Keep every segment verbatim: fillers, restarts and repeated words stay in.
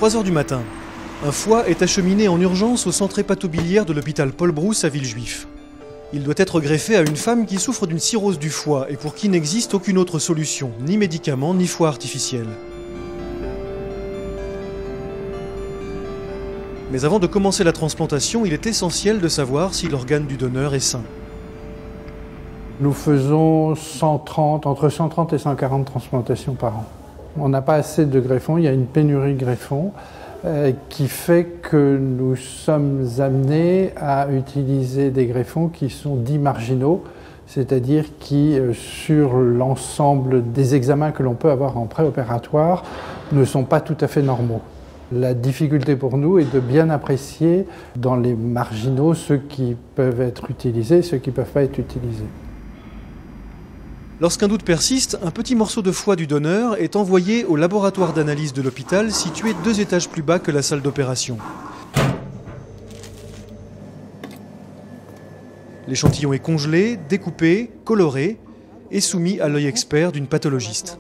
trois heures du matin. Un foie est acheminé en urgence au centre hépatobiliaire de l'hôpital Paul Brousse à Villejuif. Il doit être greffé à une femme qui souffre d'une cirrhose du foie et pour qui n'existe aucune autre solution, ni médicament, ni foie artificiel. Mais avant de commencer la transplantation, il est essentiel de savoir si l'organe du donneur est sain. Nous faisons cent trente, entre cent trente et cent quarante transplantations par an. On n'a pas assez de greffons, il y a une pénurie de greffons euh, qui fait que nous sommes amenés à utiliser des greffons qui sont dits marginaux, c'est-à-dire qui, euh, sur l'ensemble des examens que l'on peut avoir en préopératoire, ne sont pas tout à fait normaux. La difficulté pour nous est de bien apprécier dans les marginaux ceux qui peuvent être utilisés et ceux qui ne peuvent pas être utilisés. Lorsqu'un doute persiste, un petit morceau de foie du donneur est envoyé au laboratoire d'analyse de l'hôpital situé deux étages plus bas que la salle d'opération. L'échantillon est congelé, découpé, coloré et soumis à l'œil expert d'une pathologiste.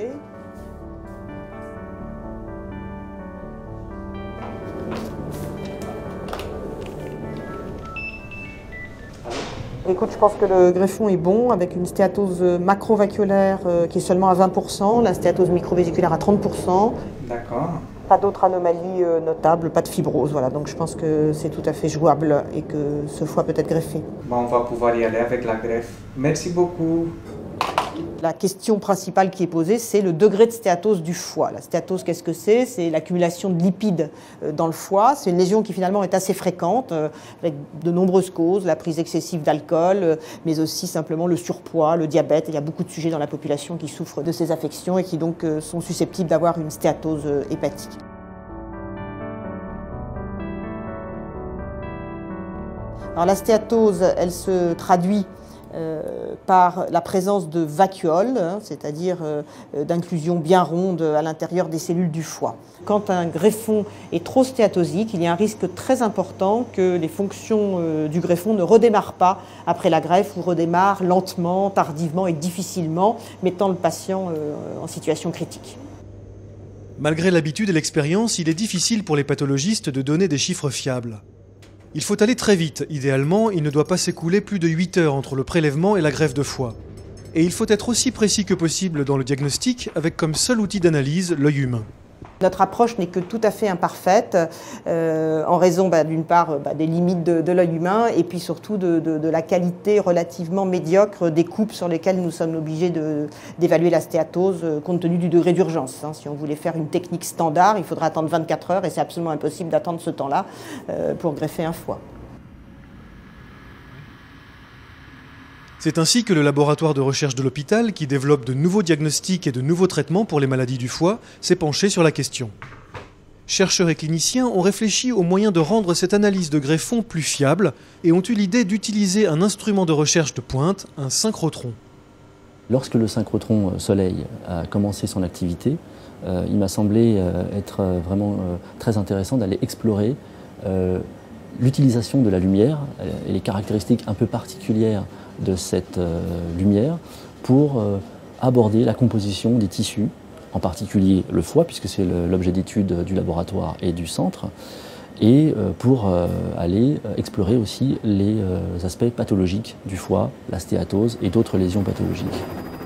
Écoute, je pense que le greffon est bon, avec une stéatose macrovasculaire euh, qui est seulement à vingt pour cent, la stéatose microvésiculaire à trente pour cent. D'accord. Pas d'autres anomalies euh, notables, pas de fibrose, voilà. Donc je pense que c'est tout à fait jouable et que ce foie peut être greffé. Bon, on va pouvoir y aller avec la greffe. Merci beaucoup. La question principale qui est posée, c'est le degré de stéatose du foie. La stéatose, qu'est-ce que c'est? C'est l'accumulation de lipides dans le foie. C'est une lésion qui finalement est assez fréquente, avec de nombreuses causes, la prise excessive d'alcool, mais aussi simplement le surpoids, le diabète. Il y a beaucoup de sujets dans la population qui souffrent de ces affections et qui donc sont susceptibles d'avoir une stéatose hépatique. Alors la stéatose, elle se traduit Euh, par la présence de vacuoles, hein, c'est-à-dire euh, d'inclusions bien rondes à l'intérieur des cellules du foie. Quand un greffon est trop stéatosique, il y a un risque très important que les fonctions euh, du greffon ne redémarrent pas après la greffe ou redémarrent lentement, tardivement et difficilement, mettant le patient euh, en situation critique. Malgré l'habitude et l'expérience, il est difficile pour les pathologistes de donner des chiffres fiables. Il faut aller très vite. Idéalement, il ne doit pas s'écouler plus de huit heures entre le prélèvement et la greffe de foie. Et il faut être aussi précis que possible dans le diagnostic, avec comme seul outil d'analyse l'œil humain. Notre approche n'est que tout à fait imparfaite, euh, en raison bah, d'une part bah, des limites de, de l'œil humain et puis surtout de, de, de la qualité relativement médiocre des coupes sur lesquelles nous sommes obligés d'évaluer la stéatose euh, compte tenu du degré d'urgence. Hein. Si on voulait faire une technique standard, il faudra attendre vingt-quatre heures et c'est absolument impossible d'attendre ce temps-là euh, pour greffer un foie. C'est ainsi que le laboratoire de recherche de l'hôpital, qui développe de nouveaux diagnostics et de nouveaux traitements pour les maladies du foie, s'est penché sur la question. Chercheurs et cliniciens ont réfléchi aux moyens de rendre cette analyse de greffon plus fiable et ont eu l'idée d'utiliser un instrument de recherche de pointe, un synchrotron. Lorsque le synchrotron Soleil a commencé son activité, euh, il m'a semblé euh, être vraiment euh, très intéressant d'aller explorer euh, l'utilisation de la lumière et les caractéristiques un peu particulières de cette euh, lumière pour euh, aborder la composition des tissus, en particulier le foie, puisque c'est l'objet d'étude du laboratoire et du centre, et euh, pour euh, aller explorer aussi les euh, aspects pathologiques du foie, la stéatose et d'autres lésions pathologiques.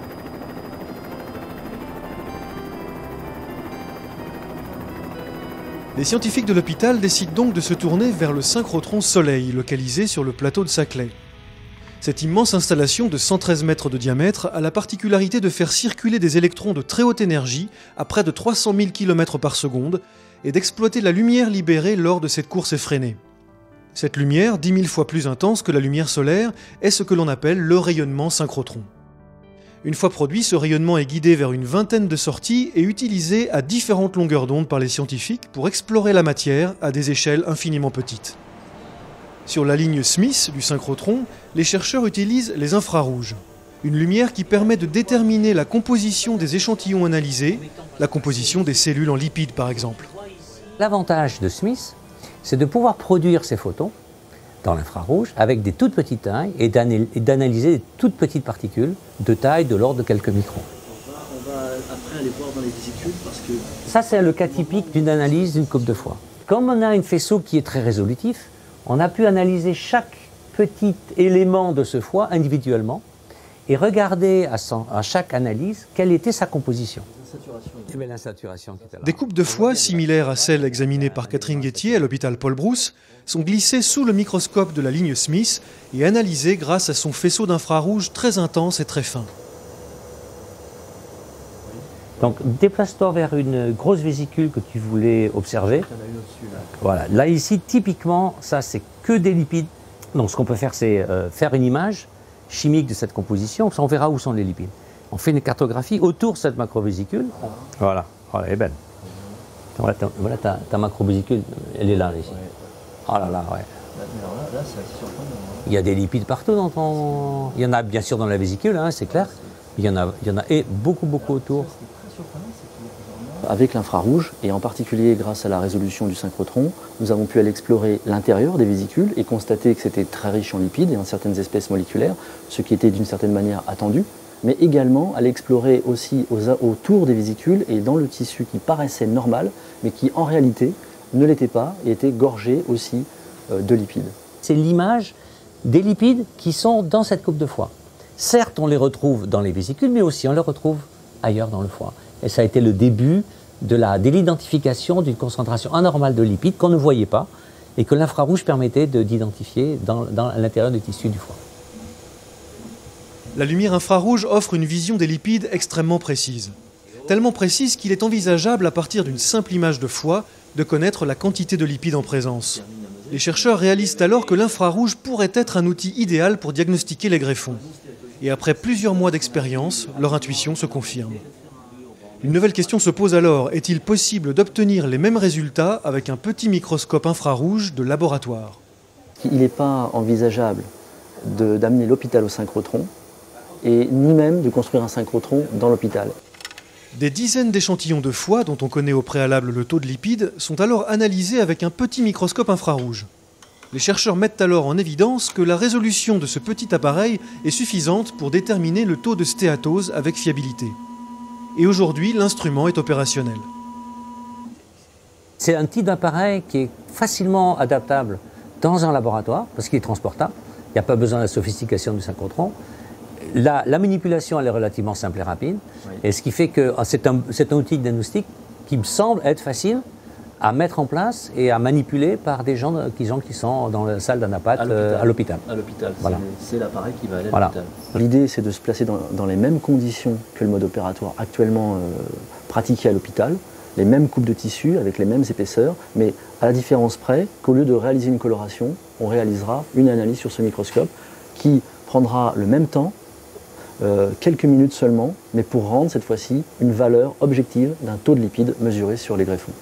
Les scientifiques de l'hôpital décident donc de se tourner vers le synchrotron Soleil, localisé sur le plateau de Saclay. Cette immense installation de cent treize mètres de diamètre a la particularité de faire circuler des électrons de très haute énergie à près de trois cent mille kilomètres par seconde et d'exploiter la lumière libérée lors de cette course effrénée. Cette lumière, dix mille fois plus intense que la lumière solaire, est ce que l'on appelle le rayonnement synchrotron. Une fois produit, ce rayonnement est guidé vers une vingtaine de sorties et utilisé à différentes longueurs d'onde par les scientifiques pour explorer la matière à des échelles infiniment petites. Sur la ligne Smith du synchrotron, les chercheurs utilisent les infrarouges, une lumière qui permet de déterminer la composition des échantillons analysés, la composition des cellules en lipides par exemple. L'avantage de Smith, c'est de pouvoir produire ces photons dans l'infrarouge avec des toutes petites tailles et d'analyser des toutes petites particules de taille de l'ordre de quelques microns. On va, on va après aller voir dans les vésicules parce que... Ça, c'est le cas typique d'une analyse d'une coupe de foie. Comme on a un faisceau qui est très résolutif, on a pu analyser chaque petit élément de ce foie individuellement et regarder à, son, à chaque analyse quelle était sa composition. Et bien, l'insaturation qui était là. Des coupes de foie similaires à celles examinées par Catherine Guettier à l'hôpital Paul Brousse sont glissées sous le microscope de la ligne Smith et analysées grâce à son faisceau d'infrarouge très intense et très fin. Donc, déplace-toi vers une grosse vésicule que tu voulais observer. Voilà. Là, ici, typiquement, ça, c'est que des lipides. Donc, ce qu'on peut faire, c'est euh, faire une image chimique de cette composition. On verra où sont les lipides. On fait une cartographie autour de cette macrovésicule. Voilà, voilà, elle est belle. Voilà, ta, voilà ta, ta macrovésicule, elle est là, ici. Oh là là, ouais. Alors là, là c'est assez surprenant. Il y a des lipides partout dans ton... Il y en a bien sûr dans la vésicule, hein, c'est clair. Il y en a, il y en a et beaucoup, beaucoup autour. Avec l'infrarouge, et en particulier grâce à la résolution du synchrotron, nous avons pu aller explorer l'intérieur des vésicules et constater que c'était très riche en lipides et en certaines espèces moléculaires, ce qui était d'une certaine manière attendu, mais également aller explorer aussi aux, autour des vésicules et dans le tissu qui paraissait normal, mais qui en réalité ne l'était pas et était gorgé aussi euh, de lipides. C'est l'image des lipides qui sont dans cette coupe de foie. Certes, on les retrouve dans les vésicules, mais aussi on les retrouve ailleurs dans le foie. Et ça a été le début de l'identification d'une concentration anormale de lipides qu'on ne voyait pas et que l'infrarouge permettait d'identifier dans, dans l'intérieur du tissu du foie. La lumière infrarouge offre une vision des lipides extrêmement précise. Tellement précise qu'il est envisageable, à partir d'une simple image de foie, de connaître la quantité de lipides en présence. Les chercheurs réalisent alors que l'infrarouge pourrait être un outil idéal pour diagnostiquer les greffons. Et après plusieurs mois d'expérience, leur intuition se confirme. Une nouvelle question se pose alors, est-il possible d'obtenir les mêmes résultats avec un petit microscope infrarouge de laboratoire? Il n'est pas envisageable d'amener l'hôpital au synchrotron et ni même de construire un synchrotron dans l'hôpital. Des dizaines d'échantillons de foie, dont on connaît au préalable le taux de lipides, sont alors analysés avec un petit microscope infrarouge. Les chercheurs mettent alors en évidence que la résolution de ce petit appareil est suffisante pour déterminer le taux de stéatose avec fiabilité. Et aujourd'hui, l'instrument est opérationnel. C'est un type d'appareil qui est facilement adaptable dans un laboratoire, parce qu'il est transportable. Il n'y a pas besoin de la sophistication du synchrotron. La, la manipulation, elle est relativement simple et rapide. Oui. Et ce qui fait que c'est un, c'est un outil de diagnostic qui me semble être facile à mettre en place et à manipuler par des gens qui, gens qui sont dans la salle d'anapath à l'hôpital. À l'hôpital, voilà. C'est l'appareil qui va aller à voilà. l'hôpital. L'idée, c'est de se placer dans, dans les mêmes conditions que le mode opératoire actuellement euh, pratiqué à l'hôpital, les mêmes coupes de tissu avec les mêmes épaisseurs, mais à la différence près qu'au lieu de réaliser une coloration, on réalisera une analyse sur ce microscope qui prendra le même temps, euh, quelques minutes seulement, mais pour rendre cette fois-ci une valeur objective d'un taux de lipides mesuré sur les greffons.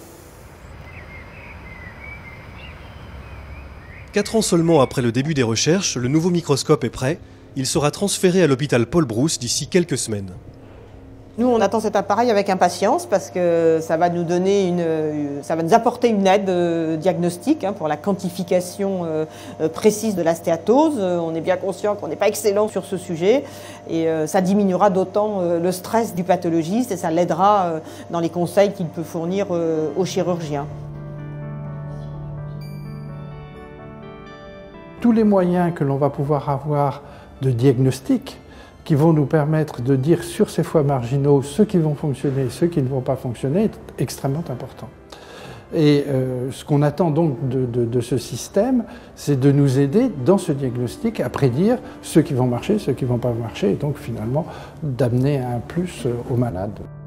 Quatre ans seulement après le début des recherches, le nouveau microscope est prêt. Il sera transféré à l'hôpital Paul Brousse d'ici quelques semaines. Nous, on attend cet appareil avec impatience parce que ça va nous donner une, ça va nous apporter une aide diagnostique hein, pour la quantification euh, précise de la stéatose. On est bien conscient qu'on n'est pas excellent sur ce sujet et euh, ça diminuera d'autant euh, le stress du pathologiste et ça l'aidera euh, dans les conseils qu'il peut fournir euh, aux chirurgiens. Tous les moyens que l'on va pouvoir avoir de diagnostic qui vont nous permettre de dire sur ces foies marginaux ceux qui vont fonctionner et ceux qui ne vont pas fonctionner est extrêmement important. Et euh, ce qu'on attend donc de, de, de ce système, c'est de nous aider dans ce diagnostic à prédire ceux qui vont marcher, ceux qui ne vont pas marcher, et donc finalement d'amener un plus aux malades.